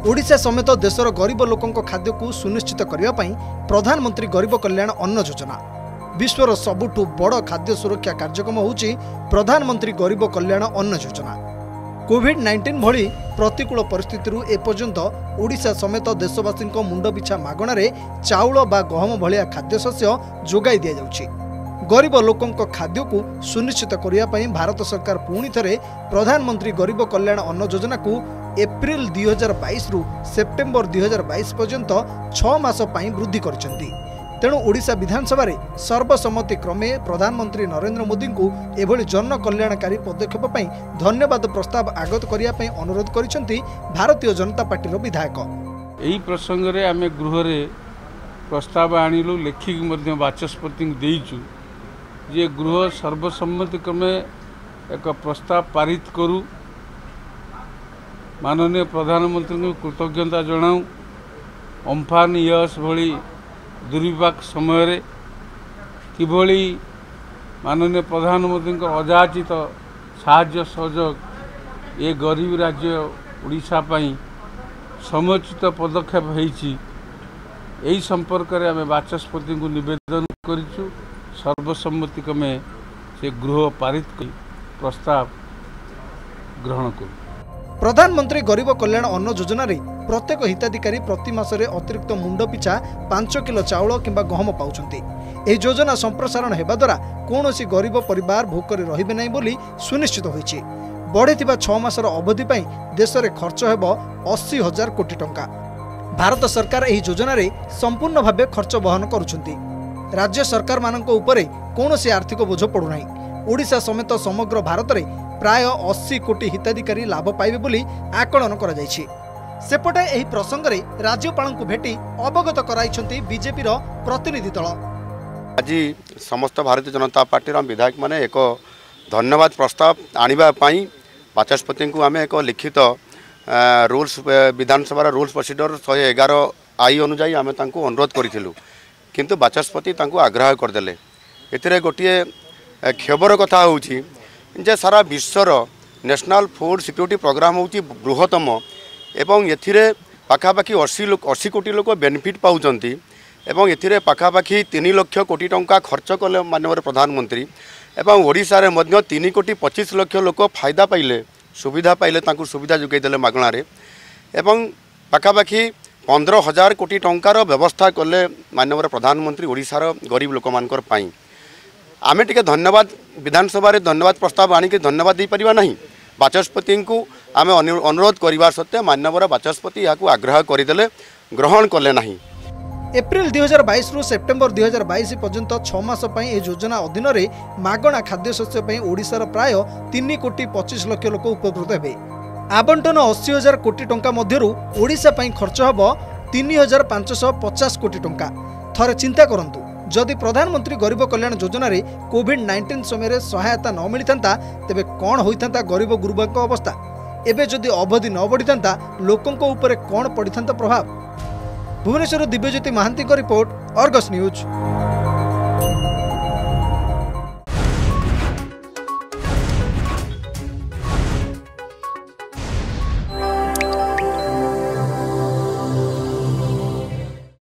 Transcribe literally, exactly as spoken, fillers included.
ओडिशा समेत देशर गरीब लोकों खाद्य को सुनिश्चित करने प्रधानमंत्री गरीब कल्याण अन्न योजना विश्वर सबुठु बड़ खाद्य सुरक्षा कार्यक्रम होउची प्रधानमंत्री गरीब कल्याण अन्न योजना। कोविड नाइंटीन भली प्रतिकूल परिस्थिति एपर्यंत ओडिशा समेत देशवासी मुंड पिछा मागणारे चाउल बा गहम भलिया खाद्यशस्य जोगाई दि जाउची। गरीब लोकों खाद्य को सुनिश्चित करने भारत सरकार पुणी थे प्रधानमंत्री गरीब कल्याण अन्न योजना को एप्रिल दुई हजार बाईस रु सेप्टेम्बर दुई हजार बाईस पर्यंत छह मास वृद्धि करछंती। तेणु ओडिशा विधानसभा रे सर्वसम्मति क्रमे प्रधानमंत्री नरेंद्र मोदी को एभली जन कल्याणकारी पदक्षेप पई धन्यवाद प्रस्ताव आगत करिया पई अनुरोध करिसेंती भारतीय जनता पार्टी विधायक। एही प्रसंग रे आमे गृह रे प्रस्ताव आनिलु लेखिक मध्ये बाचस्पति देइचु जे गृह सर्वसम्मति क्रमे एक प्रस्ताव पारित करू माननीय प्रधानमंत्री को कृतज्ञता जनाऊँ। अम्फान यस भली दुर्विपाक समय किभली माननीय प्रधानमंत्री अजाचित साहाय्य सहयोग ये गरीब राज्य ओडिशा पई समुचित पदक्षेप होईची एही संपर्क रे आमे बाचस्पति को निवेदन करिछु। सर्वसम्मति क्रमे से गृह पारित कर प्रस्ताव ग्रहण करू। प्रधानमंत्री गरीब कल्याण अन्न योजना रे प्रत्येक हिताधिकारी प्रति मासरे अतिरिक्त मुंड पिछा पांच किलो चाउल किंबा गहम पाउछंती। एही योजना संप्रसारण हेबा द्वारा कोनोसी गरीब परिवार भूखरे रहिबे नै बोली सुनिश्चित होईछि। बढ़िथिबा छह मासर अवधि पई देश रे खर्च हेबो अस्सी हजार कोटी टंका। भारत सरकार एही योजना रे संपूर्ण भाबे खर्च वहन करूछंती। राज्य सरकार माननको उपरे कोनोसी आर्थिक बोझ पड़ु नाही। ओडिशा समेत समग्र भारत रे प्राय अस्सी कोटी हिताधिकारी लाभ पाइबे बोली आकलन करा जायछि। सेपटे एही प्रसंग रे राज्यपाल को भेटी अवगत कराइछंती बीजेपी रो प्रतिनिधि दल। आज समस्त भारतीय जनता पार्टी विधायक माने एक धन्यवाद प्रस्ताव आनिबा पई बाचस्पति को आमे एक लिखित रूल्स विधानसभा रूल्स प्रोसीडर एक सौ ग्यारह आई अनुसार आमे तांको अनुरोध करिथिलु किंतु बाचस्पति तांको आग्रह करदेले। एथिरे गोटिए खबर कथा होउची जे सारा विश्वर नेशनल फूड सिक्योरिटी प्रोग्राम होउची बृहत्तम एवं एथिरे पाखापाखि अस्सी लोक अस्सी कोटी लोक बेनिफिट पाउचंती एवं एथिरे पाखापाखि तीन लाख कोटी टंका खर्च कले माननीय प्रधानमंत्री एवं ओडिशा रे मध्य तीन कोटी पच्चीस लाख लोक फायदा पाइले सुविधा पाइले तांको सुविधा जोगाई देले मागणारे एवं पाखापाखि पंद्रह हजार कोटी टंकार व्यवस्था कले माननीय प्रधानमंत्री ओडिशार गरीब लोक मानकर पाई। आमे टिके धन्यवाद विधानसभा रे धन्यवाद प्रस्ताव आनिके धन्यवाद दे परिबा नहीं। बाचस्पति को आमे अनुरोध करिबा सत्ते माननीय बाचस्पति याकू आग्रह करिदेले ग्रहण कले नहीं। एप्रिल दुई हजार बाईस रु सेप्टेम्बर दुई हजार बाईस पर्यंत छह मास पई ए योजना अधीन रे मागणा खाद्यशस्य पई ओडिशार प्राय तीन कोटी पच्चीस लाख लोक उपकृत हेबे। आवंटन अस्सी हजार कोटी टंका मध्यरु ओडिशा पई खर्च हबो तीन हजार पांच सौ पचास कोटी टंका। थरे चिंता करंतु जदि प्रधानमंत्री गरीब कल्याण योजना रे कोविड नाइंटीन समय सहायता न मिली था तेबे कौन होइथांता गरीब गुरुबाक अवस्था। एबे जदि अवधि न बढ़ी था लोकों ऊपर कौन पड़ी था प्रभाव। Bhubaneswar Divyajyoti Mohanty report, Argus news.